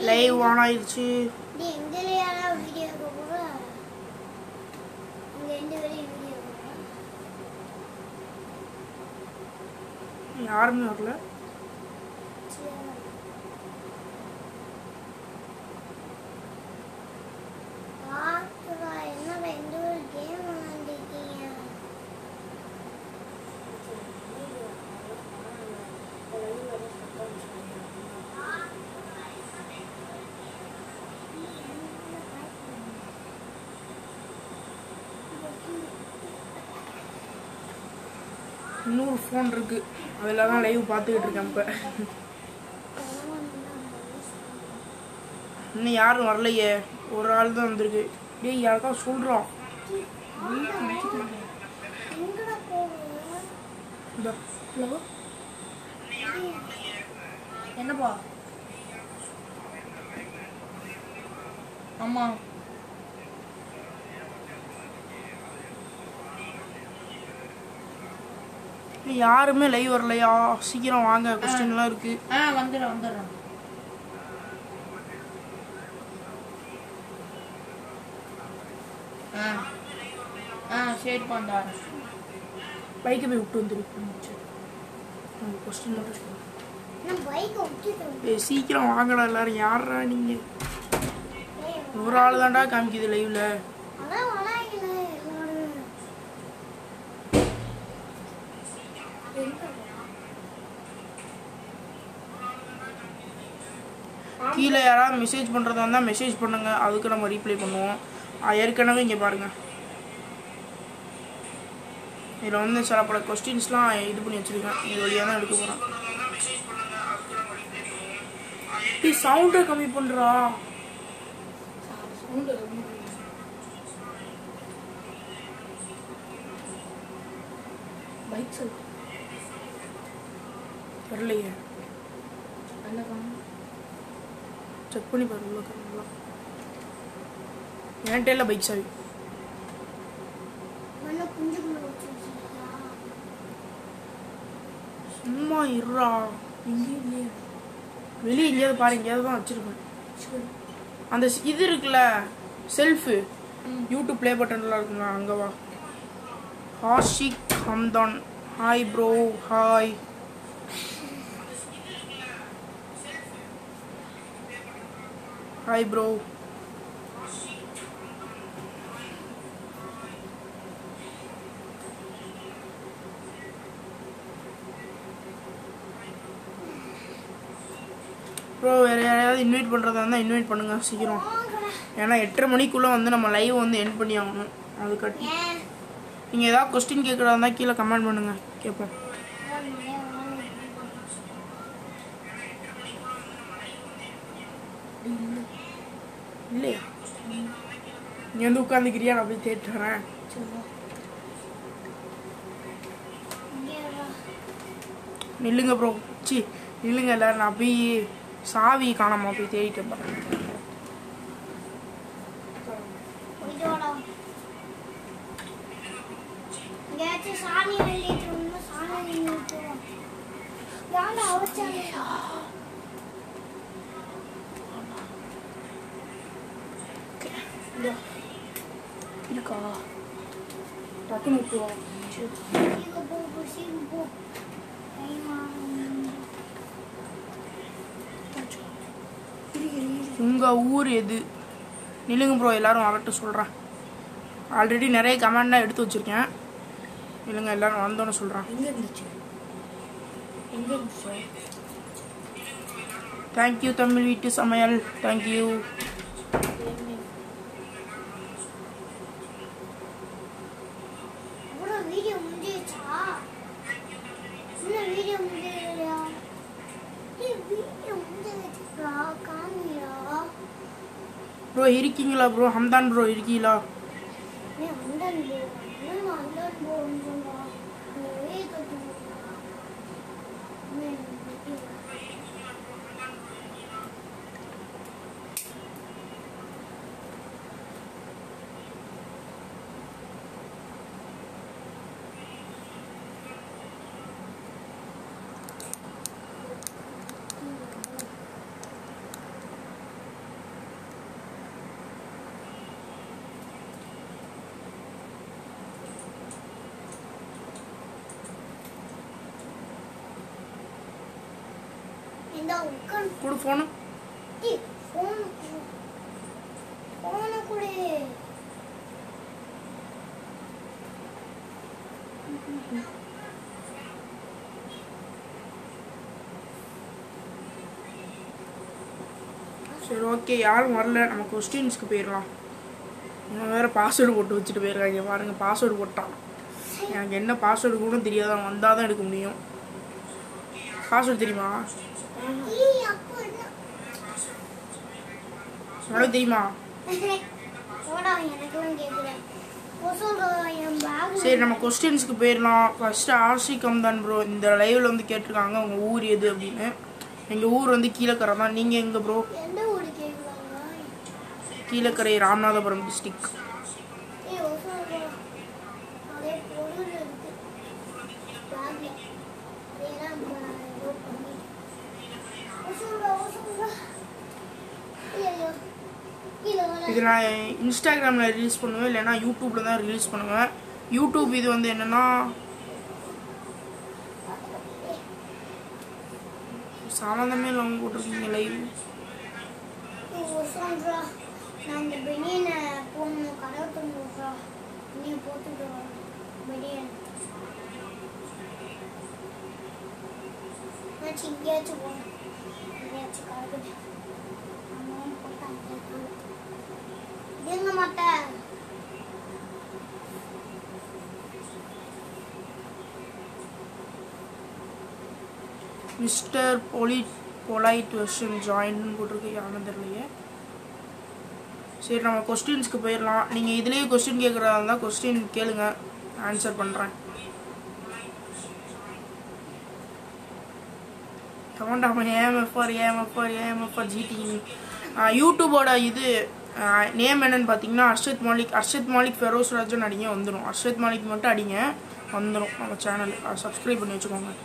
Live on ஆயிடுச்சு. யாருமே வரல. இன்னொரு ஃபோன் இருக்கு, அதில் தான் லைவ் பார்த்துக்கிட்டு இருக்கேன். இப்போ இன்னும் யாரும் வரலையே, ஒரு ஆள் தான் வந்திருக்கு. டேய் யாருக்கா சொல்கிறோம். என்னப்பா? ஆமாம், யாருமே லைவ் வரலையா? சீக்கிரம் வாங்க, கொஸ்டின்லாம் இருக்கு. வந்துடுறேன். சரி பாண்டா, பைக்கை போய் விட்டு வந்துரு. கொஸ்டின் சீக்கிரம் வாங்கடா எல்லாரும். யாரா நீங்க? ஒரு ஆள் தான்டா காமிக்குது லைவ்ல. கீழே யாராவது மெசேஜ் பண்ணுறதா இருந்தால் மெசேஜ் பண்ணுங்க, அதுக்கு நம்ம ரீப்ளை பண்ணுவோம். ஏற்கனவே இங்கே பாருங்கள், இதில் வந்து சில பல கொஸ்டின்ஸ்லாம் இது பண்ணி வச்சுருக்கேன். இது வழியாக தான் எடுக்க போகிறேன். சவுண்டை கம்மி பண்ணுறா. பைக் சொல் வரலையே, செக் பண்ணி பாரு. உள்ள காரணம் என்கிட்ட இல்லை பைக் சாவி. சும்மா இருறா. வெளியே எங்கேயாவது பாரு, எங்கேயாவது தான் வச்சிருப்பேன். அந்த இது இருக்குல்ல செல்ஃபு, யூடியூப் ப்ளே பட்டன்லாம் இருக்குங்க, அங்கே வா. Hashik Hamdan, hi bro. Hi. Hi bro. Bro வேறு யாரையாவது இன்வைட் பண்ணுறதா இருந்தால் இன்வைட் பண்ணுங்கள் சீக்கிரம். ஏன்னா 8:30 மணிக்குள்ளே வந்து நம்ம லைவ் வந்து எண்ட் பண்ணி ஆகணும். அது கட்டி நீங்கள் ஏதாவது கொஸ்டின் கேட்குறதா இருந்தால் கீழே கமெண்ட் பண்ணுங்கள், கேட்போம். இல்லையா? நீ வந்து உட்காந்துக்கிறியா? நான் போய் தேடிட்டு வரேன். நில்லுங்க ப்ரோ. சி நில்லுங்க எல்லாரும். நான் போய் சாவி காணாம போய் தேடிட்டு போறேன். இருக்கா? டக்குனு விட்டுருவோம். உங்கள் ஊர் எது? நில்லுங்க ப்ரோ, எல்லோரும் வரட்டும் சொல்கிறேன். ஆல்ரெடி நிறைய கமெண்ட்லாம் எடுத்து வச்சுருக்கேன். இல்லைங்க எல்லோரும் வந்தோன்னு சொல்கிறேன். தேங்க்யூ தமிழ் வீட்டு சமையல். தேங்க்யூ. ப்ரோ இருக்கீங்களா ப்ரோ? ஹம்தான் ப்ரோ இருக்கீங்களா? கொடு ஃபோனு. சரி ஓகே, யாரும் வரல, நம்ம கொஸ்டின்ஸ்க்கு போயிடலாம். இவன் வேறு பாஸ்வேர்டு போட்டு வச்சுட்டு போயிருக்காங்க பாருங்கள். பாஸ்வேர்டு போட்டான். எனக்கு என்ன பாஸ்வேர்டு கூட தெரியாத, வந்தால் தான் எடுக்க முடியும். பாஸ்வேர்டு தெரியுமா? உனக்கு தெரியுமா? சரி நம்ம கொஸ்டின்ஸ்க்கு போயிடலாம். ஃபர்ஸ்ட் ஆஷிக் ஹம்தான் ப்ரோ இந்த லைவ்ல வந்து கேட்டிருக்காங்க உங்கள் ஊர் எது அப்படின்னு. எங்கள் ஊர் வந்து கீழக்கரை தான். நீங்கள் எங்கே ப்ரோ? கீழக்கரை, ராமநாதபுரம் டிஸ்ட்ரிக்ட். இது நான் இன்ஸ்டாகிராமில் ரிலீஸ் பண்ணுவேன், இல்லைன்னா யூடியூப்பில் தான் ரிலீஸ் பண்ணுவேன். யூடியூப் இது வந்து என்னென்னா சம்மந்தமே இல்லாமல் போட்டிருக்கீங்க லைவ். மிஸ்டர் பொலைட் வெர்ஷன் ஜாயின்னு போட்டிருக்கு, யாரும் தெரியலையே. சரி நம்ம கொஸ்டின்ஸ்க்கு போயிடலாம். நீங்கள் இதுலேயே கொஸ்டின் கேட்குறதா இருந்தால் கொஸ்டின் கேளுங்க, ஆன்சர் பண்ணுறேன். கமெண்டாம ஏஎம்எஃப்ஆர் ஜிடி. யூடியூபோட இது நேம் என்னன்னு பார்த்தீங்கன்னா அர்ஷத் மாலிக் ஃபெரோஸ் ராஜன் அடிங்க வந்துடும். அர்ஷத் மாலிக் மட்டும் அடிங்க வந்துடும். நம்ம சேனல் சப்ஸ்கிரைப் பண்ணி வச்சுக்கோங்க.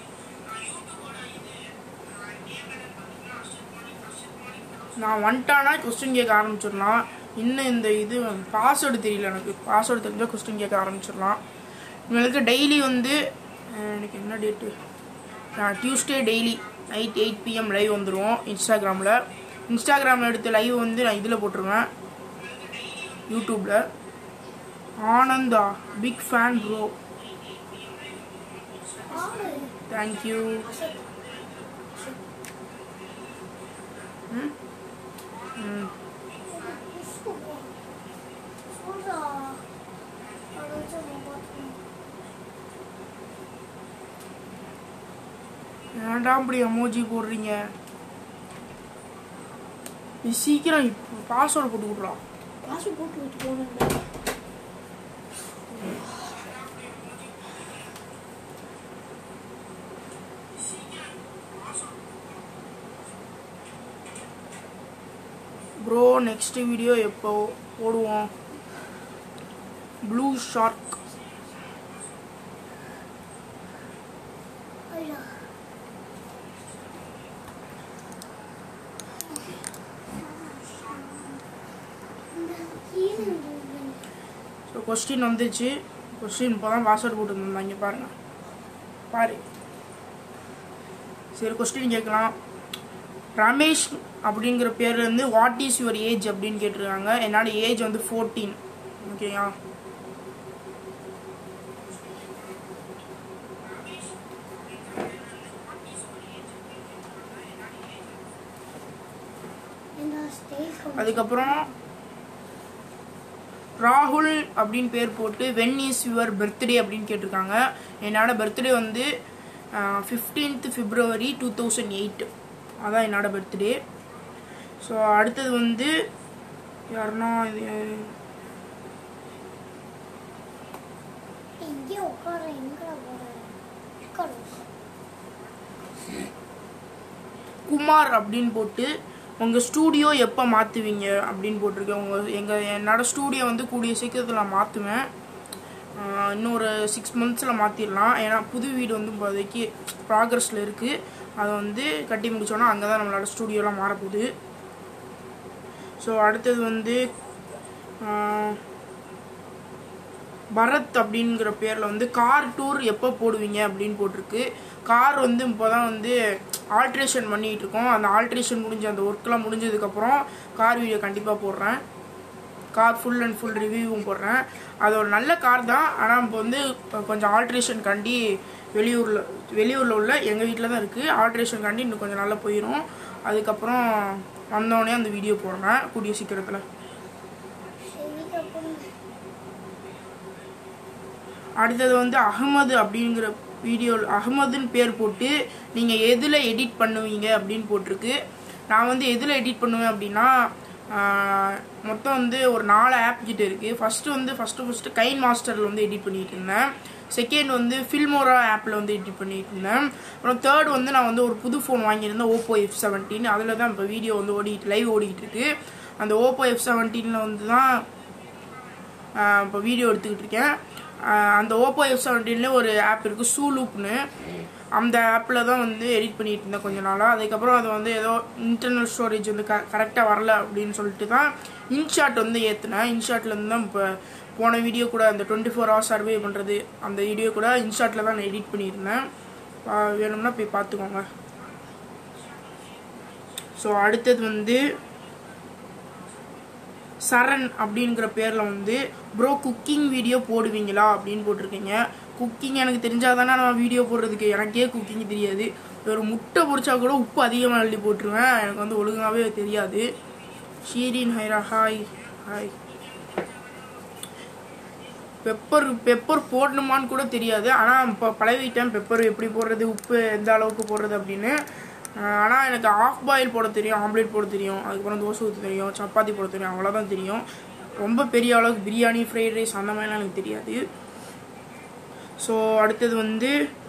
நான் வந்துட்டானா கொஸ்டின் கேட்க ஆரம்பிச்சிடலாம். இன்னும் இந்த இது பாஸ்வேர்டு தெரியல எனக்கு. பாஸ்வேர்டு தெரிஞ்சால் கொஸ்டின் கேட்க ஆரம்பிச்சிடலாம். உங்களுக்கு டெய்லி வந்து எனக்கு என்ன date, Tuesday daily night 8 PM live வந்துடுவோம் இன்ஸ்டாகிராமில் எடுத்த லைவ் வந்து நான் இதில் போட்டுருவேன் யூடியூப்பில். Ananda big fan bro, thank you. ஏன்டா அப்படி எமோஜி போடுறீங்க? நீ சீக்கிரம் பாஸ்வேர்டு போட்டு விட்றான். பாஸ்வேர்டு போட்டு விட்டு போனேன். ப்ரோ நெக்ஸ்ட் வீடியோ எப்போ போடுவோம்? Blue shark. ஸோ கொஸ்டின் வந்துச்சு. கொஸ்டின் இப்போ தான் பாஸ்வேர்டு போட்டு இருந்தாங்க பாருங்க. சரி கொஸ்டின் கேட்கலாம். ரமேஷ் அப்படிங்கிற பேர்லேருந்து வாட் இஸ் யுவர் ஏஜ் அப்படின்னு கேட்டிருக்காங்க. என்னோட ஏஜ் வந்து 14. ஓகேயா? அதுக்கப்புறம் ராகுல் அப்படின்னு பேர் போட்டு வென் இஸ் யுவர் பர்த்டே அப்படின்னு கேட்டிருக்காங்க. என்னோட பர்த்டே வந்து 15th February 2008. அதான் என்னோட பர்த்டே. ஸோ அடுத்தது வந்து யாருன்னா குமார் அப்படின்னு போட்டு உங்கள் ஸ்டூடியோ எப்போ மாற்றுவீங்க அப்படின்னு போட்டிருக்கேன். என்னோட ஸ்டூடியோ வந்து கூடிய சீக்கிரத்தில் நான் மாற்றுவேன். இன்னொரு 6 monthsல மாற்றிடலாம். ஏன்னா புது வீடு வந்து இப்போதைக்கு ப்ராக்ரஸில் இருக்குது. அதை வந்து கட்டி முடித்தோன்னா அங்கே தான் நம்மளோட ஸ்டூடியோலாம் மாறப்போகுது. ஸோ அடுத்தது வந்து பரத் அப்படிங்கிற பேரில் வந்து கார் டூர் எப்போ போடுவீங்க அப்படின்னு போட்டிருக்கு. கார் வந்து இப்போ தான் வந்து ஆல்ட்ரேஷன் பண்ணிகிட்டு இருக்கோம். அந்த ஆல்ட்ரேஷன் முடிஞ்ச அந்த ஒர்க்லாம் முடிஞ்சதுக்கப்புறம் கார் வீடியோ கண்டிப்பாக போடுறேன். கார் ஃபுல் அண்ட் ஃபுல் ரிவ்யூவும் போடுறேன். அது ஒரு நல்ல கார் தான். ஆனால் இப்போ வந்து கொஞ்சம் ஆல்ட்ரேஷன் காண்டி வெளியூரில் உள்ள எங்கள் வீட்டில் தான் இருக்குது. ஆல்ட்ரேஷன் காண்டி இன்னும் கொஞ்சம் நல்லா போயிடும். அதுக்கப்புறம் வந்தோடனே அந்த வீடியோ போடுறேன் கூடிய சீக்கிரத்தில். அடுத்தது வந்து அகமது அப்படிங்கிற வீடியோ, அகமதுன்னு பேர் போட்டு நீங்கள் எதில் எடிட் பண்ணுவீங்க அப்படின்னு போட்டிருக்கு. நான் வந்து எதில் எடிட் பண்ணுவேன் அப்படின்னா, மொத்தம் வந்து ஒரு 4 ஆப் கிட்ட இருக்குது. ஃபஸ்ட்டு கைன் மாஸ்டரில் வந்து எடிட் பண்ணிகிட்டு இருந்தேன். செகண்ட் வந்து ஃபில்மோரா ஆப்பில் வந்து எடிட் பண்ணிட்டு இருந்தேன். அப்புறம் தேர்ட் வந்து நான் வந்து ஒரு புது ஃபோன் வாங்கியிருந்தேன், ஓப்போ F17. அதில் தான் இப்போ வீடியோ வந்து லைவ் ஓடிக்கிட்டு இருக்கு. அந்த ஓப்போ F17 வந்து தான் இப்போ வீடியோ எடுத்துக்கிட்டு இருக்கேன். அந்த ஓப்போ F17 ஒரு ஆப் இருக்குது, சூலூப்னு. அந்த ஆப்பில் தான் வந்து எடிட் பண்ணிட்டு இருந்தேன் கொஞ்ச நாளாக. அதுக்கப்புறம் அது வந்து ஏதோ இன்டர்னல் ஸ்டோரேஜ் வந்து கரெக்டாக வரல அப்படின்னு சொல்லிட்டு தான் இன்ஷாட் வந்து ஏற்றினேன். இன்ஷாட்லேருந்து தான் இப்போ போன வீடியோ கூட அந்த 24 hours சர்வே பண்ணுறது அந்த வீடியோ கூட இன்ஷாட்டில் தான் நான் எடிட் பண்ணியிருந்தேன். வேணும்னா போய் பார்த்துக்கோங்க. ஸோ அடுத்தது வந்து சரண் அப்படிங்கிற பேரில் வந்து ப்ரோ குக்கிங் வீடியோ போடுவீங்களா அப்படின்னு போட்டிருக்கீங்க. குக்கிங் எனக்கு தெரிஞ்சால் தானே நான் வீடியோ போடுறதுக்கு. எனக்கே குக்கிங் தெரியாது. ஒரு முட்டை பொரிச்சா கூட உப்பு அதிகமாக அள்ளி போட்டுருவேன். எனக்கு வந்து ஒழுங்காகவே தெரியாது. Sheerin Haira hi hi. Pepper போடணுமான்னு கூட தெரியாது. ஆனால் இப்போ பழகிட்டேன் பெப்பர் எப்படி போடுறது, உப்பு எந்த அளவுக்கு போடுறது அப்படின்னு. ஆனால் எனக்கு ஆஃப் பாயில் போட தெரியும், ஆம்லேட் போட தெரியும், அதுக்கப்புறம் தோசை ஊற்ற தெரியும், சப்பாத்தி போட தெரியும், அவ்வளோதான் தெரியும். ரொம்ப பெரிய அளவுக்கு பிரியாணி, ஃப்ரைட் ரைஸ் அந்த மாதிரிலாம் எனக்கு தெரியாது. ஸோ அடுத்தது வந்து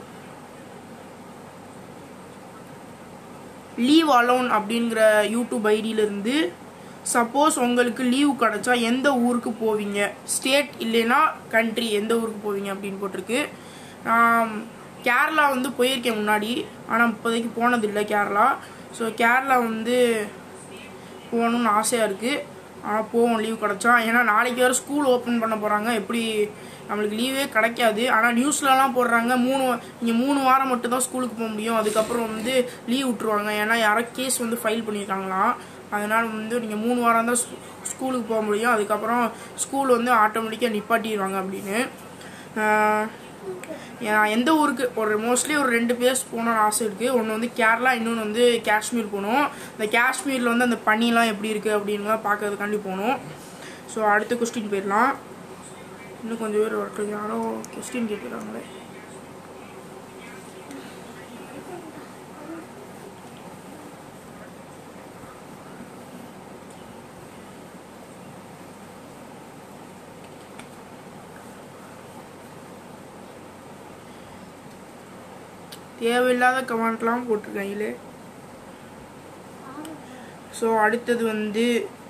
லீவ் அலோன் அப்படிங்கிற யூடியூப் ஐடியிலேருந்து சப்போஸ் உங்களுக்கு லீவ் கிடச்சா எந்த ஊருக்கு போவீங்க, ஸ்டேட் இல்லைன்னா கண்ட்ரி, எந்த ஊருக்கு போவீங்க அப்படின்னு போட்டிருக்கு. கேரளா வந்து போயிருக்கேன் முன்னாடி, ஆனால் இப்போதைக்கு போனதில்லை கேரளா. ஸோ கேரளா வந்து போகணுன்னு ஆசையாக இருக்குது. ஆனால் போவோம் லீவ் கிடச்சா. ஏன்னா நாளைக்கு வேறு ஸ்கூல் ஓப்பன் பண்ண போகிறாங்க. எப்படி நம்மளுக்கு லீவே கிடைக்காது. ஆனால் நியூஸ்லலாம் போடுறாங்க நீங்கள் 3 வாரம் மட்டும் தான் ஸ்கூலுக்கு போக முடியும், அதுக்கப்புறம் வந்து லீவ் விட்டுருவாங்க. ஏன்னா யாரோ கேஸ் வந்து ஃபைல் பண்ணியிருக்காங்களாம். அதனால் வந்து நீங்கள் 3 வாரம் தான் ஸ்கூலுக்கு போக முடியும், அதுக்கப்புறம் ஸ்கூல் வந்து ஆட்டோமேட்டிக்காக நிப்பாட்டிடுவாங்க அப்படின்னு. எந்த ஊருக்கு மோஸ்ட்லி ஒரு 2 பிளேஸ் போகணும்னு ஆசை இருக்குது. ஒன்று வந்து கேரளா, இன்னொன்று வந்து காஷ்மீர் போகணும். இந்த காஷ்மீரில் வந்து அந்த பனிலாம் எப்படி இருக்குது அப்படின்னு பார்க்கறதுக்காண்டி போகணும். ஸோ அடுத்த கொஸ்டின் போயிடலாம். இன்னும் கொஞ்சம் பேர் வரட்டும், யாரோ கொஸ்டின் கேட்குறாங்களே. தேவையில்லாத கமெண்ட்லாம் போட்டிருக்காங்களே. ஸோ அடுத்தது வந்து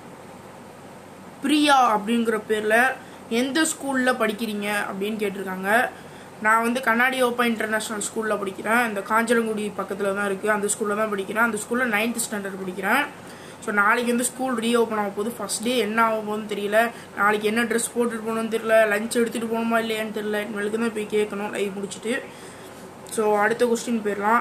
பிரியா அப்படிங்கிற பேரில் எந்த ஸ்கூலில் படிக்கிறீங்க அப்படின்னு கேட்டிருக்காங்க. நான் வந்து கண்ணாடி ஓப்பா இன்டர்நேஷ்னல் ஸ்கூலில் படிக்கிறேன். இந்த காஞ்சனங்குடி பக்கத்தில் தான் இருக்குது. அந்த ஸ்கூலில் தான் படிக்கிறேன். அந்த ஸ்கூலில் 9th ஸ்டாண்டர்ட் படிக்கிறேன். ஸோ நாளைக்கு வந்து ஸ்கூல் ரீஓப்பன் ஆக போகுது. ஃபஸ்ட் டே என்ன ஆக போகுதுன்னு தெரியல. நாளைக்கு என்ன ட்ரெஸ் போட்டுட்டு போகணுன்னு தெரியல. லஞ்ச் எடுத்துகிட்டு போகணுமா இல்லையான்னு தெரியல. இனிமேலுக்கு தான் போய் கேட்கணும் லைவ் முடிச்சுட்டு. ஸோ அடுத்த கொஸ்டின் போயிடலாம்.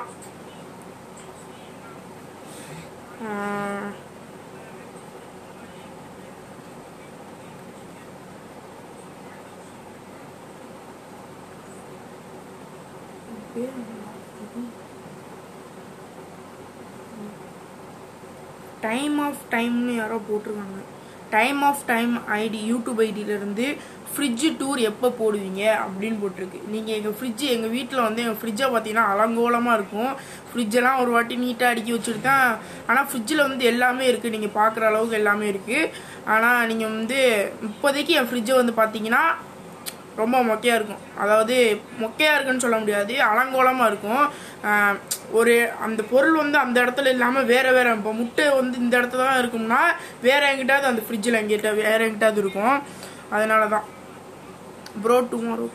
டைம் ஆஃப் டைம்னு யாரோ போட்டிருக்காங்க. Time off time ID YouTube ஐடியிலேருந்து ஃப்ரிட்ஜு டூர் எப்போ போடுவீங்க அப்படின்னு போட்டிருக்கு. நீங்கள் எங்கள் வீட்டில் வந்து எங்கள் ஃப்ரிட்ஜை பார்த்தீங்கன்னா அலங்கோலமாக இருக்கும். ஃப்ரிட்ஜெல்லாம் ஒரு வாட்டி நீட்டாக அடுக்கி வச்சுருக்கேன். ஆனால் ஃப்ரிட்ஜில் வந்து எல்லாமே இருக்குது, நீங்கள் பார்க்குற அளவுக்கு எல்லாமே இருக்குது. ஆனால் நீங்கள் வந்து இப்போதைக்கு என் ஃப்ரிட்ஜை வந்து பார்த்தீங்கன்னா ரொம்ப மொக்கையாக இருக்கும். அதாவது மொக்கையாக இருக்குன்னு சொல்ல முடியாது, அலங்கோலமாக இருக்கும். ஒரு அந்த பொருள் வந்து அந்த இடத்துல இல்லாமல் வேறு இப்போ முட்டை வந்து இந்த இடத்துல தான் இருக்கும்னா வேறு எங்கிட்டாவது அந்த ஃப்ரிட்ஜில் வேறு எங்கிட்டாவது இருக்கும். அதனால தான் ப்ரோ டுமாரோ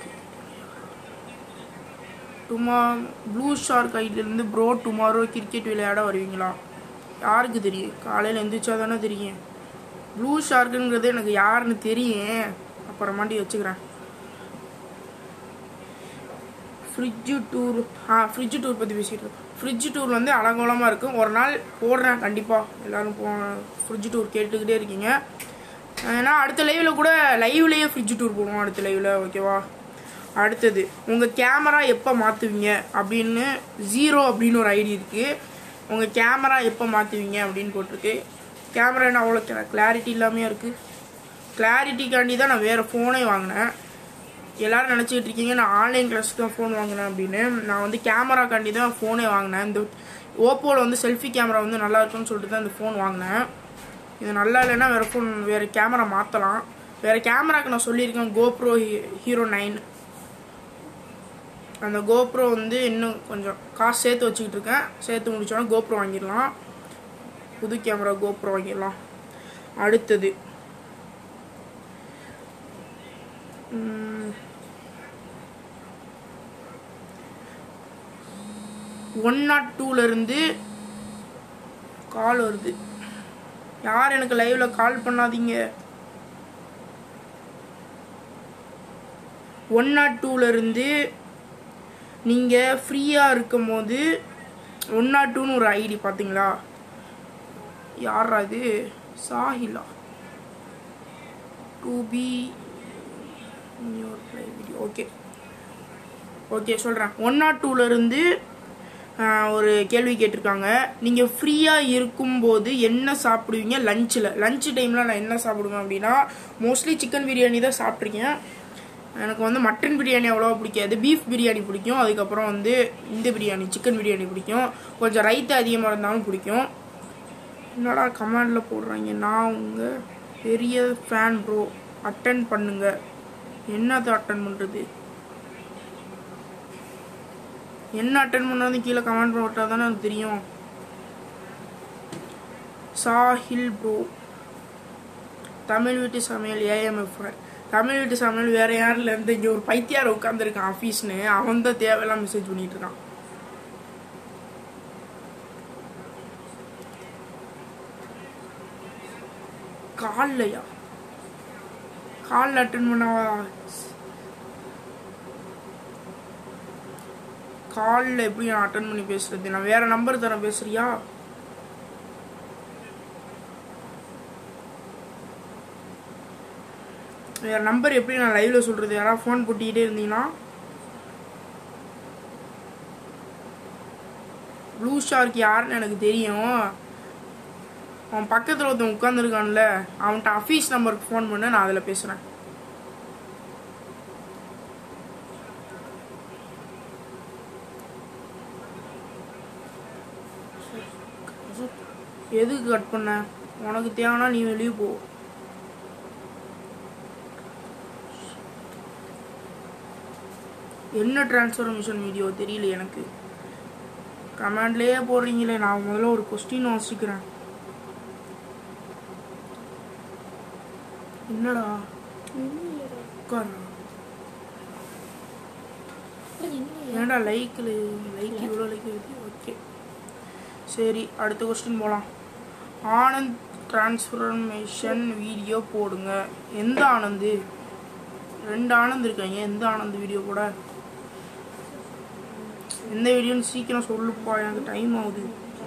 ப்ளூ ஷார்க் ஐடியிலேருந்து ப்ரோ டுமாரோ கிரிக்கெட் விளையாட வருவீங்களா? யாருக்கு தெரியும்? காலையில் எழுந்திரிச்சா தானே தெரியும். ப்ளூ ஷார்க்குங்கிறது எனக்கு யாருன்னு தெரியும், அப்புறமாட்டி வச்சுக்கிறேன். ஃப்ரிட்ஜு டூர் பற்றி பேசிகிட்டு இருக்கோம். ஃப்ரிட்ஜ் டூர் வந்து அலங்கோலமாக இருக்கும். ஒரு நாள் போடுறேன் கண்டிப்பாக. எல்லோரும் ஃப்ரிட்ஜ் டூர் கேட்டுக்கிட்டே இருக்கீங்க. ஏன்னா அடுத்த லைவில் கூட லைவ்லேயே ஃப்ரிட்ஜ் டூர் போடுவோம் அடுத்த லைவில். ஓகேவா? அடுத்தது உங்கள் கேமரா எப்போ மாற்றுவீங்க அப்படின்னு 0 அப்படின்னு ஒரு ஐடி இருக்குது. உங்கள் கேமரா எப்போ மாற்றுவீங்க அப்படின்னு போட்டிருக்கு. கேமரா என்ன அவ்வளோ கிளாரிட்டி இல்லாமையாக இருக்குது. கிளாரிட்டிக்காண்டி தான் நான் வேறு ஃபோனே வாங்கினேன். எல்லோரும் நினச்சிக்கிட்டு இருக்கீங்க நான் ஆன்லைன் கிளாஸுக்கு தான் ஃபோன் வாங்கினேன் அப்படின்னு. நான் வந்து கேமராக்காண்டி தான் ஃபோனே வாங்கினேன். இந்த ஓப்போவில் வந்து செல்ஃபி கேமரா வந்து நல்லா இருக்குன்னு சொல்லிட்டு தான் இந்த ஃபோன் வாங்கினேன். இது நல்லா இல்லைன்னா வேறு ஃபோன் வேறு கேமரா மாற்றலாம். வேறு கேமராவுக்கு நான் சொல்லியிருக்கேன் GoPro Hero 9. அந்த GoPro வந்து இன்னும் கொஞ்சம் காசு சேர்த்து வச்சுக்கிட்டு இருக்கேன். சேர்த்து முடிச்சோன்னா GoPro வாங்கிடலாம். புது கேமரா GoPro வாங்கிடலாம். அடுத்தது 102 கால் வருது. யார் எனக்கு லைவ்ல கால் பண்ணாதீங்க. 102 நீங்கள் ஃப்ரீயாக இருக்கும் போது 102ன்னு ஒரு ஐடி பார்த்தீங்களா? யாரா இது? சாஹிலா to be video. Okay okay சொல்கிறேன். 102 ஒரு கேள்வி கேட்டிருக்காங்க. நீங்கள் ஃப்ரீயாக இருக்கும்போது என்ன சாப்பிடுவீங்க லஞ்ச் டைமில்? நான் என்ன சாப்பிடுவேன் அப்படின்னா மோஸ்ட்லி சிக்கன் பிரியாணி தான் சாப்பிட்ருக்கேன். எனக்கு வந்து மட்டன் பிரியாணி அவ்வளோவா பிடிக்காது. பீஃப் பிரியாணி பிடிக்கும். அதுக்கப்புறம் வந்து இந்த பிரியாணி சிக்கன் பிரியாணி பிடிக்கும். கொஞ்சம் ரைத்து அதிகமாக இருந்தாலும் பிடிக்கும். என்னடா கமெண்டில் போடுறாங்க, நான் உங்கள் பெரிய ஃபேன் ப்ரோ, அட்டன் பண்ணுங்க. என்னத்தை அட்டன் பண்ணுறது? என்ன அட்டன் பண்ணாது கீழே கமெண்ட் போட்டால் தானே எனக்கு தெரியும். சாஹில் ப்ரோ, தமிழ் வீட்டு சமையல் AMFR. தமிழ் வீட்டு சமையல் வேறு யாரில் இருந்து இங்கே ஒரு பைத்தியார் உட்காந்துருக்கான் ஆஃபீஸ்னு. அவன் தான் தேவையெல்லாம் மெசேஜ் பண்ணிட்டு இருக்கான். கால்லையா? காலில் அட்டன் பண்ணவா? காலில் எப்படி நான் அட்டன் பண்ணி பேசுறது? நான் வேற நம்பர் தரேன், பேசுறியா? வேற நம்பர் எப்படி நான் லைவ்ல சொல்றது? யாராவது ஃபோன் போட்டிக்கிட்டே இருந்தீங்கன்னா. ப்ளூ ஷார்க் யாருன்னு எனக்கு தெரியும். அவன் பக்கத்தில் ஒருத்தன் உட்காந்துருக்கான்ல, அவன்கிட்ட ஆஃபீஸ் நம்பருக்கு ஃபோன் பண்ண, நான் அதில் பேசுகிறேன். எதுக்கு கட் பண்ண? உனக்கு தேவைன்னா நீ வெளியே போ. என்ன டிரான்ஸ்ஃபர்மேஷன் வீடியோ தெரியல எனக்கு. கமெண்ட்லேயே போடுறீங்களே. நான் முதல்ல ஒரு கொஸ்டின் வாசிக்கிறேன். என்னடா உட்கார். ஏன்டா லைக் இவ்வளோ லைக் இருக்கு? ஓகே சரி, அடுத்த கொஸ்டின் போகலாம். ஆனந்த் டிரான்ஸ்ஃபர்மேஷன் வீடியோ போடுங்க. எந்த ஆனந்து? 2 ஆனந்த் இருக்காங்க. எந்த ஆனந்த் வீடியோ போட? எந்த வீடியோன்னு சீக்கிரம் சொல்லுப்பா, எனக்கு டைம் ஆகுது.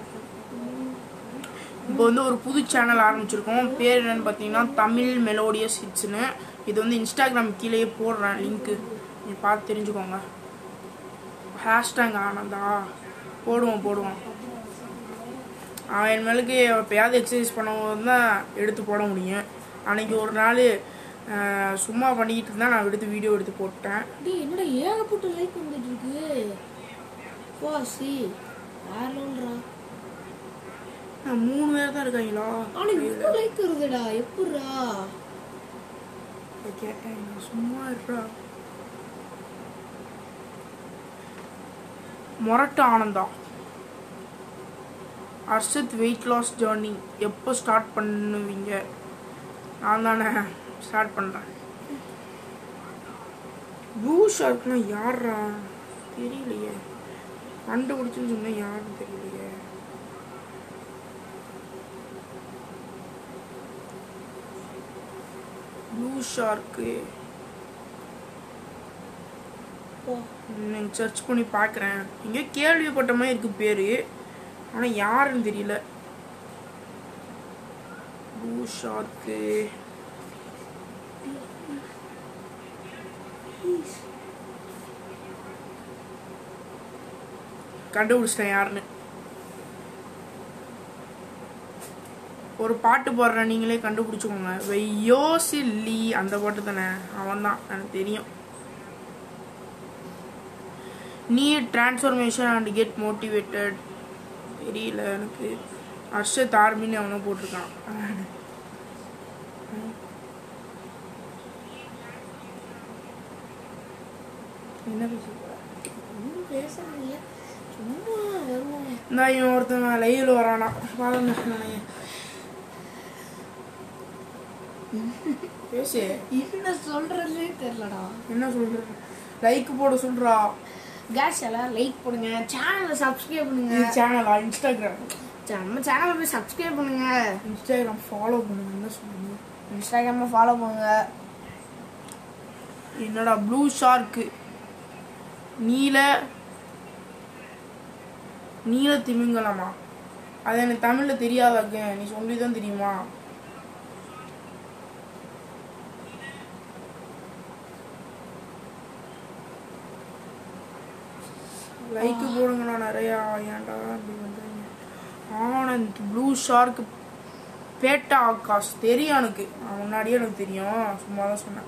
இப்போ வந்து ஒரு புது சேனல் ஆரம்பிச்சிருக்கோம். பேர் என்னன்னு பார்த்தீங்கன்னா தமிழ் மெலோடியஸ் ஹிட்ஸ்னு. இது வந்து இன்ஸ்டாகிராம் கீழேயே போடுறேன் லிங்க்கு, நீ பார்த்து தெரிஞ்சுக்கோங்க. ஹேஷ்டாக் ஆனந்தா போடுவோம். அவன் என் மேலுக்கு எப்போயாவது எக்ஸசைஸ் பண்ணும்போது தான் எடுத்து போட முடியும். அன்னைக்கு ஒரு நாள் சும்மா பண்ணிக்கிட்டு இருந்தா நான் எடுத்து வீடியோ எடுத்து போட்டேன். என்னோட ஏகப்பட்ட லைக் வந்துட்டு இருக்கு. வாசி யாரோன்றா? 3 பேர் தான் இருக்காங்களா? இவ்வளோ லைக் வருதுடா, எப்படிடா? கேட்டேன் சும்மா இருக்கா. மொரட்டு Ananda. Arshad weight loss journey எப்போ ஸ்டார்ட் பண்ணுவீங்க? நான் தானே ஸ்டார்ட் பண்ணுறேன். ப்ளூ ஷார்க்னா யாரா தெரியலையே. கண்டுபிடிச்சுன்னு சொன்னேன், யாருன்னு தெரியலையே. ப்ளூ ஷார்க்கு சர்ச் பண்ணி பார்க்குறேன். இங்கே கேள்விப்பட்ட மாதிரி இருக்கு பேர், ஆனால் யாருன்னு தெரியல. ப்ளூ ஷார்க்கு கண்டுபிடிச்சிட்டேன் யாருன்னு. ஒரு பாட்டு பாடுறேன், நீங்களே கண்டுபிடிச்சுக்கோங்க. வெய்யோ சில்லி அந்த பாட்டு தானே, அவன் தான், எனக்கு தெரியும். Need transformation and get motivated தெரியல எனக்கு. அர்ஷத் ஆர்மின்னு அவனை போட்டிருக்கான். என்ன பேசுறீங்க? சும்மா வருவோம். இந்த இவன் ஒருத்தன் லைவ்ல வரானா பாருங்க. பேசு. என்ன சொல்றதுன்னே தெரியலடா. என்ன சொல்ற? லைக் போட சொல்றா. கேஸ் எல்லாம் லைக் பண்ணுங்க, சேனலை சப்ஸ்கிரைப் பண்ணுங்க. சேனலா? இன்ஸ்டாகிராம். நம்ம சேனலை போய் சப்ஸ்கிரைப் பண்ணுங்க. இன்ஸ்டாகிராம் ஃபாலோ பண்ணுங்க. என்ன சொல்லுங்க? இன்ஸ்டாகிராமை ஃபாலோ பண்ணுங்க. என்னடா ப்ளூ ஷார்க்கு நீல திமிங்கலமா? அது எனக்கு தமிழ்ல தெரியாதாக்க, நீ சொல்லிதான் தெரியுமா? லைக் போடுங்கண்ணா நிறையா. ஏன்டா அப்படி பண்றீங்க? ஆனந்த் ப்ளூ ஷார்க் பேட்டா ஆகாஷ் தெரியும் எனக்கு. முன்னாடியே எனக்கு தெரியும், சும்மா தான் சொன்னேன்.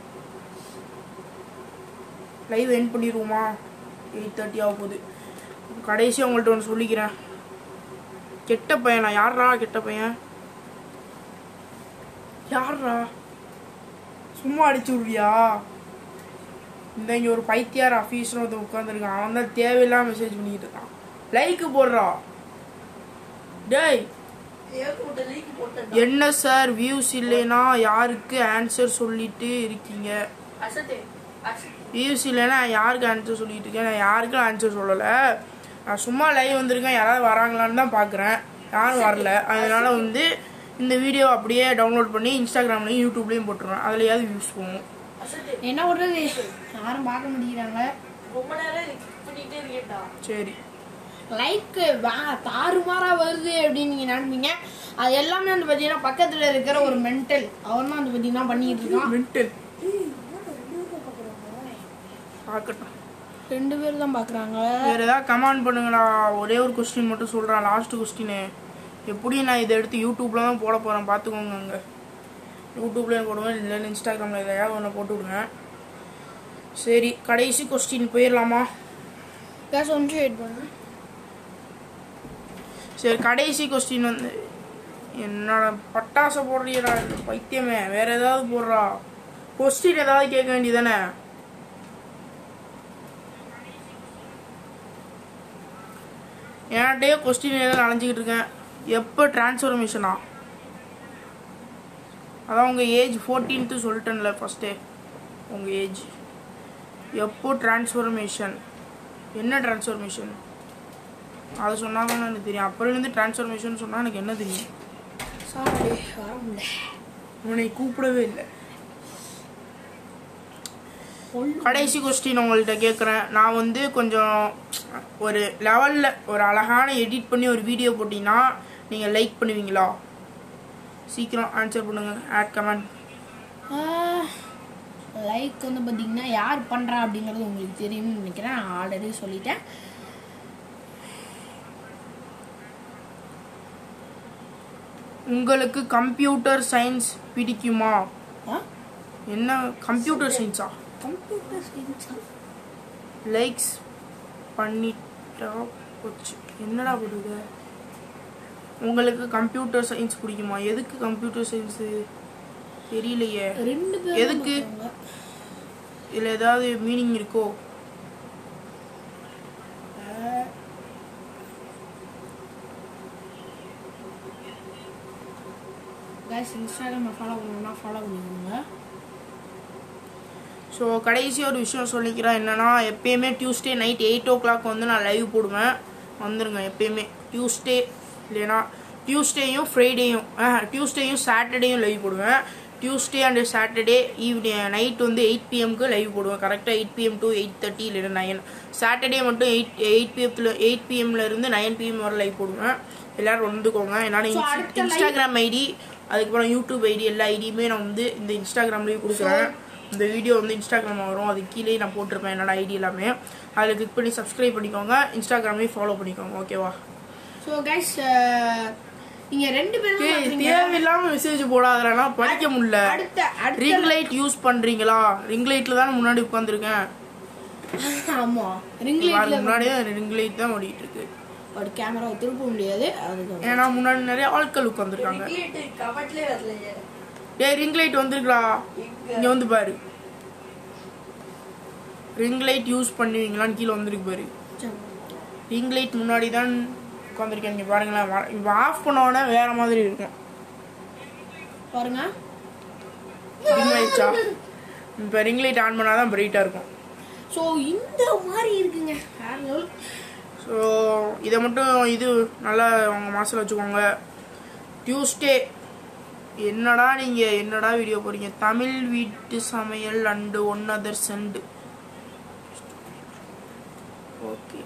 Live end பண்ணிடுவோமா? 8:30 ஆக போகுது. கடைசியாக உங்கள்கிட்ட ஒன்று சொல்லிக்கிறேன். கெட்ட பையனா? யாரா கெட்ட பையன்? யாரா? சும்மா அடிச்சு விடுறியா? இந்த இங்கே ஒரு பைத்தியார் அஃபீஸ்னு ஒருத்தன் உட்காந்துருக்கான். அவன் தான் தேவையில்லாம மெசேஜ் பண்ணிக்கிட்டு இருக்கான். லைக்கு போடுறா. டேய் என்ன சார் வியூஸ் இல்லைன்னா யாருக்கு ஆன்சர் சொல்லிட்டு இருக்கீங்க? வியூஸ் இல்லைன்னா யாருக்கு ஆன்சர் சொல்லிட்டு இருக்கேன்? நான் யாருக்கும் ஆன்சர் சொல்லலை. நான் சும்மா லைவ் வந்திருக்கேன், யாராவது வராங்களான்னு தான் பார்க்குறேன். யாரும் வரல. அதனால வந்து இந்த வீடியோ அப்படியே டவுன்லோட் பண்ணி இன்ஸ்டாகிராம்லையும் யூடியூப்லேயும் போட்டுருவேன். அதுலையாவது வியூஸ் போகும். என்ன பண்ணுறது, யாரும் பார்க்க முடியறாங்க. ரொம்ப நேரம் பண்ணிட்டே இருக்கேன்டா. சரி, லைக் தாறுமாறா வருது அப்படின்னு நீங்க நினைப்பீங்க. அது எல்லாமே வந்து பார்த்தீங்கன்னா பக்கத்தில் இருக்கிற ஒரு மென்டல் அவன் தான் வந்து பார்த்தீங்கன்னா பண்ணிட்டு இருக்கான். மென்டல் பார்க்கட்டும். 2 பேர் தான் பார்க்குறாங்க. வேற ஏதாவது கமெண்ட் பண்ணுங்களா? ஒரே ஒரு கொஸ்டின் மட்டும் சொல்கிறேன், லாஸ்ட் கொஸ்டின். எப்படி நான் இதை எடுத்து யூடியூப்ல தான் போட போகிறேன், பார்த்துக்கோங்க. அங்கே யூடியூப்லேயும் போடுவேன், இல்லைன்னு இன்ஸ்டாகிராமில் எதையாவது ஒன்று போட்டு விடுங்க. சரி, கடைசி கொஸ்டின் போயிடலாமா? கேஸ் ஒன்று வெயிட் பண்ணு. சரி, கடைசி கொஸ்டின் வந்து என்னோட பட்டாசை போடுறீடா பைத்தியமே. வேற ஏதாவது போடுறா. கொஸ்டின் ஏதாவது கேட்க வேண்டியதானே? என்கிட்டயே கொஸ்டின் ஏதாவது அலைஞ்சிக்கிட்டு இருக்கேன். எப்போ டிரான்ஸ்ஃபர்மேஷனா? அதான் உங்கள் ஏஜ் 14 சொல்லிட்டேன்ல ஃபஸ்ட்டே. உங்கள் ஏஜ் எப்போ டிரான்ஸ்ஃபர்மேஷன்? என்ன டிரான்ஸ்ஃபர்மேஷன்? அதை சொன்னால் தான் எனக்கு தெரியும். அப்புறம்லேருந்து டிரான்ஸ்ஃபர்மேஷன் சொன்னால் எனக்கு என்ன தெரியும்? சாரி வர முடியல. உன்னை கூப்பிடவே இல்லை. கடைசி கொஸ்டின் உங்கள்கிட்ட கேட்குறேன். நான் வந்து கொஞ்சம் ஒரு லெவலில் ஒரு அழகான எடிட் பண்ணி ஒரு வீடியோ போட்டிங்கன்னா நீங்கள் லைக் பண்ணுவீங்களா? சீக்கிரம் ஆன்சர் பண்ணுங்கள். Add comment. லைக் வந்து பார்த்தீங்கன்னா யார் பண்ணுறா அப்படிங்கிறது உங்களுக்கு தெரியும்னு நினைக்கிறேன். நான் ஆல்ரெடி சொல்லிட்டேன். உங்களுக்கு கம்ப்யூட்டர் சயின்ஸ் பிடிக்குமா? என்ன கம்ப்யூட்டர் சயின்ஸா? கம்ப்யூட்டர் சயின்ஸா? லைக்ஸ் பண்ணிட்டா போச்சு. என்னடா போடுது? உங்களுக்கு கம்ப்யூட்டர் சயின்ஸ் பிடிக்குமா? எதுக்கு கம்ப்யூட்டர் சயின்ஸு தெரியலையே. 2 பேர் எதுக்கு? இதில் ஏதாவது மீனிங் இருக்கோ? இன்ஸ்டாகிராம் ஃபாலோ பண்ணணும்னா ஃபாலோ பண்ணிக்கோங்க. ஸோ கடைசி ஒரு விஷயம் சொல்லிக்கிறேன். என்னென்னா, எப்பயுமே டியூஸ்டே நைட் 8 o'clock வந்து நான் லைவ் போடுவேன். வந்துடுங்க எப்பயுமே. டியூஸ்டே இல்லைன்னா டியூஸ்டேயும் ஃப்ரைடேயும் டியூஸ்டேயும் சாட்டர்டேயும் லைவ் போடுவேன். Tuesday and Saturday evening night வந்து 8 PM லைவ் போடுவேன். கரெக்டாக 8 PM to 8:30 இல்லைன்னா 9. சாட்டர்டே மட்டும் 8 PM இருந்து 9 PM வரை லைவ் போடுவேன். எல்லாரும் வந்துக்கோங்க. என்னால் இன்ஸ்டாகிராம் ஐடி அதுக்கப்புறம் யூடியூப் ஐடி எல்லா ஐடியுமே நான் வந்து இந்த இன்ஸ்டாகிராம்லேயே கொடுக்குறேன். இந்த வீடியோ வந்து இன்ஸ்டாகிராமில் வரும். அது கீழே நான் போட்டிருப்பேன் என்னோட ஐடி எல்லாமே. அதில் கிளிக் பண்ணி சப்ஸ்கிரைப் பண்ணிக்கோங்க. இன்ஸ்டாகிராமையும் ஃபாலோ பண்ணிக்கோங்க. ஓகேவா? ஸோ கைஸ் நீங்க 2 பேரும் தேவையில்லாம மெசேஜ் போடாதனா படிக்க முடியல. ரிங் லைட் யூஸ் பண்றீங்களா? ரிங் லைட்ல தான் முன்னாடி உட்கார்ந்திருக்கேன். ஆமா ரிங் லைட்ல முன்னாடியே ரிங் லைட் தான் ஓடிட்டு இருக்கு. ஒரு கேமராவை திருப்ப முடியாது. அதுக்கு ஏன்னா முன்னாடி நிறைய ஆட்கள் உட்கார்ந்திருக்காங்க. கமெண்ட்லயே வரலையே. டேய் ரிங் லைட் வந்திருக்கா? இங்க வந்து பாரு. ரிங் லைட் யூஸ் பண்ணுவீங்களான்னு கீழே வந்திருக்கு பாரு. ரிங் லைட் முன்னாடி தான் உட்காந்துருக்கேன். இங்கே பாருங்களேன். இப்போ ஆஃப் பண்ண உடனே வேற மாதிரி இருக்கும் பாருங்க. இப்போ ரிங் லைட் ஆன் பண்ணாதான் பிரைட்டாக இருக்கும். ஸோ இந்த மாதிரி இருக்குங்க. ஸோ இதை மட்டும் இது நல்லா அவங்க மாதத்தில் வச்சுக்கோங்க. டியூஸ்டே என்னடா நீங்கள் என்னடா வீடியோ போகிறீங்க? தமிழ் வீட்டு சமையல் and 1 other sent. Okay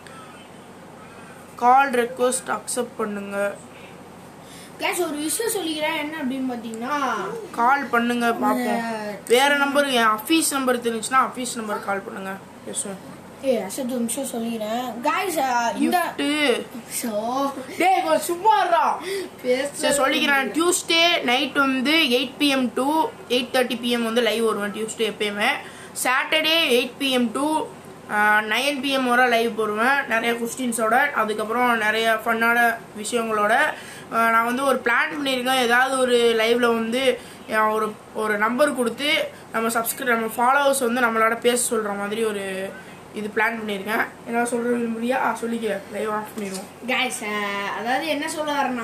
call request accept பண்ணுங்க. கைஸ் ஒரு விஷயம் சொல்லிக்கிறேன். என்ன அப்படின்னு பார்த்தீங்கன்னா கால் பண்ணுங்க பார்ப்போம். வேற நம்பர் என் அஃபீஸ் நம்பர் தெரிஞ்சுன்னா அஃபீஸ் நம்பர் கால் பண்ணுங்க பேசுவோம். அசத்து நிமிஷம் சொல்லிக்கிறேன். கைஸ் இந்த சும்மா சொல்லிக்கிறேன். டியூஸ்டே நைட் வந்து 8 PM to 8:30 PM வந்து லைவ் வருவேன் டியூஸ்டே எப்பயுமே. சாட்டர்டே 8 PM to 9 PM வரை லைவ் போடுவேன் நிறைய கொஸ்டின்ஸோட. அதுக்கப்புறம் நிறைய ஃபன்னான விஷயங்களோட. நான் வந்து ஒரு பிளான் பண்ணியிருக்கேன். ஏதாவது ஒரு லைவ்ல வந்து ஒரு நம்பர் கொடுத்து நம்ம ஃபாலோவர்ஸ் வந்து நம்மளோட பேச சொல்ற மாதிரி ஒரு இது பிளான் பண்ணியிருக்கேன். என்ன சொல்றது முடியா சொல்லிக்க லைவ் ஆஃப் பண்ணிடுவோம். கைஸ் அதாவது என்ன சொல்றாருன்னா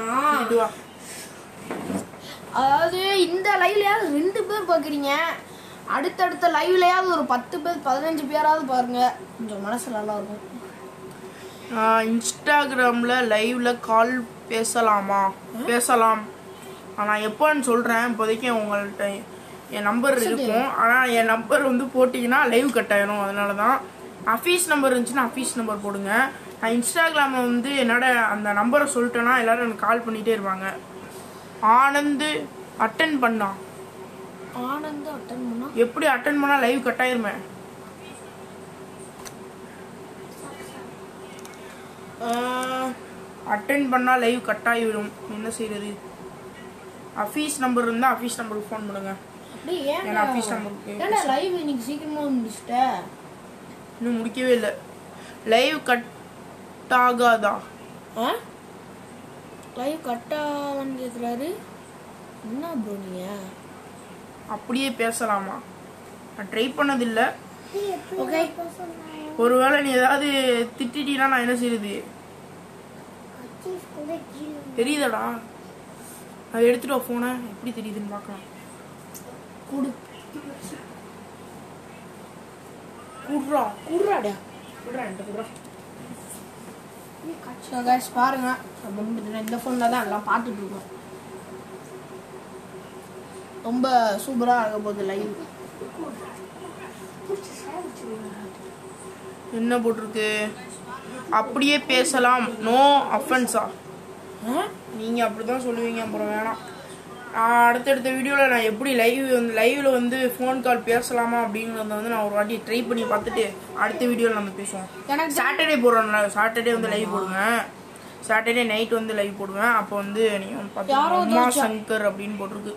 அதாவது இந்த லைவ்லயாவது 2 பேர் பார்க்குறீங்க. அடுத்தடுத்த லைவ்லயாவது ஒரு 10 பேர் 15 பேராவது பாருங்க. கொஞ்சம் மனசு நல்லா இருக்கும். இன்ஸ்டாகிராமில் லைவ்ல கால் பேசலாமா? பேசலாம். நான் எப்போன்னு சொல்கிறேன். இப்போதைக்கு உங்கள்கிட்ட என் நம்பர் இருக்கும். ஆனால் என் நம்பர் வந்து போட்டிங்கன்னா லைவ் கட் ஆயிரும். அதனால தான் அஃபீஸ் நம்பர் இருந்துச்சுன்னா அஃபீஸ் நம்பர் போடுங்க. நான் இன்ஸ்டாகிராமில் வந்து என்னோட அந்த நம்பரை சொல்லிட்டேன்னா எல்லோரும் எனக்கு கால் பண்ணிகிட்டே இருப்பாங்க. ஆனந்து அட்டன் பண்ணா எப்படி அட்டன் பண்ணா லைவ் கட் ஆயிருமே? அட்டன் பண்ணா லைவ் கட் ஆகிவிடும். என்ன செய்யறது? அஃபீஸ் நம்பர் இருந்தால் அஃபீஸ் நம்பருக்கு ஃபோன் பண்ணுங்க. அஃபீஸ் நம்பருக்கு லைவ் இன்னைக்கு சீக்கிரமா முடிச்சிட்டேன். இன்னும் முடிக்கவே இல்லை. லைவ் கட் ஆகாதா? லைவ் கட் ஆகாதான்னு கேட்குறாரு. என்ன ப்ரோ நீங்க அப்படியே பேசலாமா? நான் ட்ரை பண்ணதில்லை. ஓகே ஒருவேளை நீ ஏதாவது திட்டிட்டீங்கன்னா நான் என்ன செய்யுது? தெரியுதாடா? அதை எடுத்துட்டு ஃபோனை எப்படி தெரியுதுன்னு பார்க்கலாம். பாருங்க இந்த போன்ல தான் எல்லாம் பார்த்துட்டு இருக்கோம். ரொம்ப சூப்பரா இருக்க போகுது லைவ். என்ன போட்டிருக்கு? அப்படியே பேசலாம், நோ அஃபென்ஸா? நீங்க அப்படிதான் சொல்லுவீங்க. அப்புறம் வேணாம். அடுத்தடுத்த வீடியோவில் நான் எப்படி லைவ்ல வந்து ஃபோன் கால் பேசலாமா அப்படிங்கிறத வந்து நான் ஒரு வாட்டி ட்ரை பண்ணி பார்த்துட்டு அடுத்த வீடியோவில் நம்ம பேசுவோம். சாட்டர்டே போடுறோம்ல, சாட்டர்டே வந்து லைவ் போடுவேன். சாட்டர்டே நைட் வந்து லைவ் போடுவேன். அப்போ வந்து நீங்க பார்த்தீங்கன்னா உமா சங்கர் அப்படின்னு போட்டிருக்கு.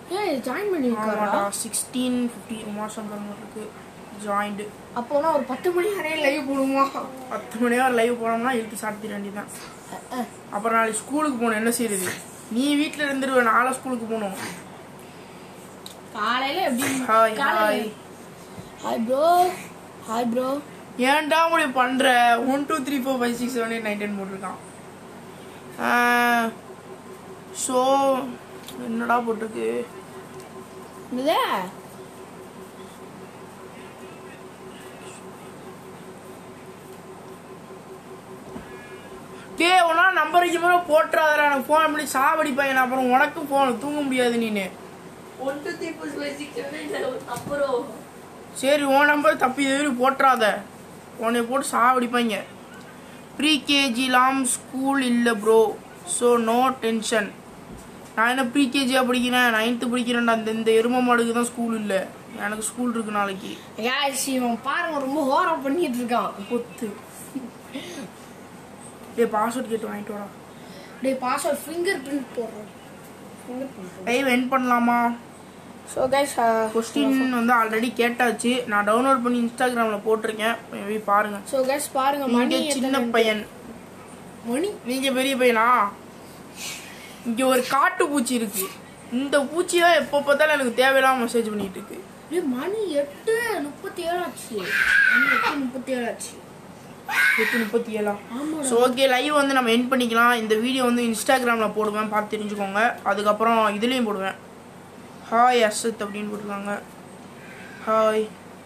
16:15 உமா சங்கர் இருக்கு ஜாயிண்ட். அப்போனா ஒரு 10 மணி வரையே லைவ் போடுமா? 10 மணி வரை லைவ் போனோம்னா இழுத்து சாப்பிட வேண்டியதான். அப்புறம் நாளைக்கு ஸ்கூலுக்கு போகணும். என்ன செய்யுது? நீ வீட்டில் இருந்துருவ, நாளை ஸ்கூலுக்கு போகணும். காலையில எப்படி? Hi hi hi bro. Hi bro. ஏன்டா இப்படி பண்ற? 1 2 3 4 5 6 7 8 9 10 போட்டிருக்கான். ஸோ என்னடா போட்டிருக்கு? டே உனா நம்பர் போட்டுறாதடா. எனக்கு ஃபோன் பண்ணி சாவடிப்பாங்க. அப்புறம் உனக்கும் ஃபோன் தூங்க முடியாது. நீனு 1 2 3 4 5 6 7 அப்புறம் சரி உன் நம்பர் தப்பி எதிரி போட்டுறாத, உன்னை போட்டு சாவடிப்பாங்க. ப்ரீகேஜிலாம் ஸ்கூல் இல்லை ப்ரோ, ஸோ நோ டென்ஷன். நான் என்ன ப்ரீகேஜியாக படிக்கிறேன், 9th படிக்கிறேன்டா. இந்த எரும மாடுக்கு தான் ஸ்கூல் இல்லை, எனக்கு ஸ்கூல் இருக்கு நாளைக்கு. இவன் பாருங்க ரொம்ப ஹோரா பண்ணிட்டு இருக்கான். பொத்து டேய் பாஸ்வேர்ட் கேட்டு வாங்கிட்டு வாடா. டேய் பாஸ்வேர்ட் ஃபிங்கர் பிரிண்ட் போடுறோம். லைவ் எண்ட் பண்ணலாமா? ஸோ கைஸ் கொஸ்டின் வந்து ஆல்ரெடி கேட்டாச்சு, நான் டவுன்லோட் பண்ணி இன்ஸ்டாகிராமில் போட்டிருக்கேன், போய் பாருங்க. ஸோ கைஸ் பாருங்க, மணி சின்ன பையன், மணி நீங்க பெரிய பையனா? இங்க ஒரு காட்டு பூச்சி இருக்கு, இந்த பூச்சி தான் எப்போ பார்த்தாலும் எனக்கு தேவையில்லாம மெசேஜ் பண்ணிட்டு இருக்கு. மணி 8:37 ஆச்சு. 8:37 ஆச்சு. 8:37. ஸோ ஓகே, லைவ் வந்து நம்ம எண்ட் பண்ணிக்கலாம். இந்த வீடியோ வந்து இன்ஸ்டாகிராமில் போடுவேன், பார்த்து தெரிஞ்சுக்கோங்க. அதுக்கப்புறம் இதுலேயும் போடுவேன். ஹாய் அசத் அப்படின்னு போட்டுருக்காங்க. ஹாய்.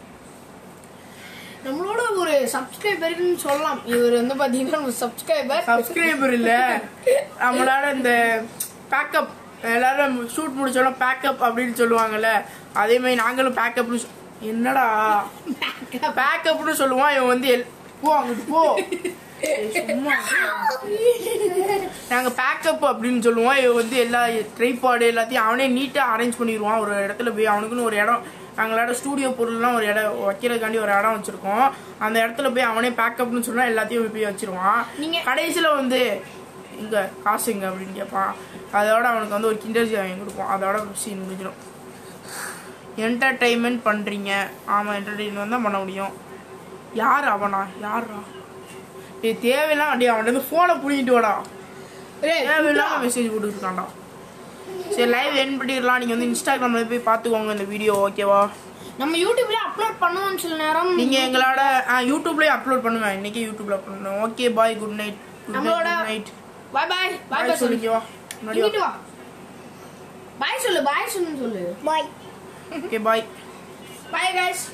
நம்மளோட ஒரு சப்ஸ்கிரைபர்னு சொல்லலாம். இவர் வந்து பாத்தீங்கன்னா ஒரு சப்ஸ்கிரைபர் இல்ல, நம்மளோட இந்த பேக்கப், எல்லாரும் ஷூட் முடிச்சோன்னா பேக்கப் அப்படின்னு சொல்லுவாங்கல்ல, அதே மாதிரி நாங்களும் பேக்கப்னு என்னடா பேக்கப்னு சொல்லுவோம். இவன் வந்து போ அங்கிட்டு போ, சும்மா நாங்க பேக்கப் அப்படின்னு சொல்லுவோம். இவன் வந்து எல்லா ட்ரைபாடு எல்லாத்தையும் அவனே நீட்டா அரேஞ்ச் பண்ணிடுவான். ஒரு இடத்துல போய் அவனுக்குன்னு ஒரு இடம், நாங்களோட ஸ்டூடியோ பொருள்லாம் ஒரு இடம் வைக்கிறதுக்காண்டி ஒரு இடம் வச்சிருக்கோம். அந்த இடத்துல போய் அவனே பேக்கப்னு சொன்னா எல்லாத்தையும் போய் வச்சிருவான். கடைசியில வந்து இங்க காசுங்க அப்படின்னு கேட்பான். அதோட அவனுக்கு வந்து ஒரு கிண்டர் வாங்கி கொடுப்போம். அதோட சீன் முடிஞ்சிடும். என்டர்டெயின்மெண்ட் பண்றீங்க? ஆமா, என்டர்டெயின்மெண்ட் தான் பண்ண முடியும். யார் அவனா? யாரா? தேவையில்லாம் அப்படியே அவன் வந்து போனை புடிங்கிட்டு வாடா, தேவையில்லாம மெசேஜ் போட்டுருக்கான்டா. சரி லைவ் எண்ட் பண்ணிடலாம். நீங்க வந்து இன்ஸ்டாகிராம்ல போய் பாத்துக்கோங்க இந்த வீடியோ, ஓகேவா? நம்ம யூடியூப்ல அப்லோட் பண்ணுவோம் சில நேரம். நீங்க எங்களோட யூடியூப்லயே அப்லோட் பண்ணுவேன். இன்னைக்கு யூடியூப்ல அப்லோட் பண்ணுவேன். Okay bye, good night. நம்மளோட பை பை பை சொல்லுங்க. வா முன்னாடி வா. பை சொல்லு, பை சொல்லு. Bye. Okay bye. Bye guys.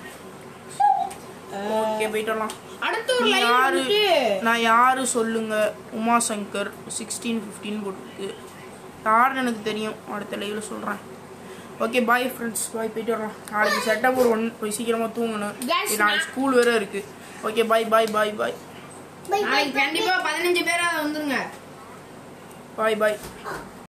Okay போய்டலாம். அடுத்து ஒரு லைவ் வந்து நான் யாரு சொல்லுங்க. உமா சங்கர் 1615 போட்டுருக்கு. யாருன்னு எனக்கு தெரியும், அடுத்த லைவ்ல சொல்றேன். Okay bye friends, bye. போயிட்டு வரலாம். நாளைக்கு செப்டம்பர் 1 போய் சீக்கிரமா தூங்கணும். நாளைக்கு ஸ்கூல் வேற இருக்கு. Okay bye bye bye bye. நாளைக்கு கண்டிப்பா 15 பேரா வந்துருங்க. பாய் பாய்.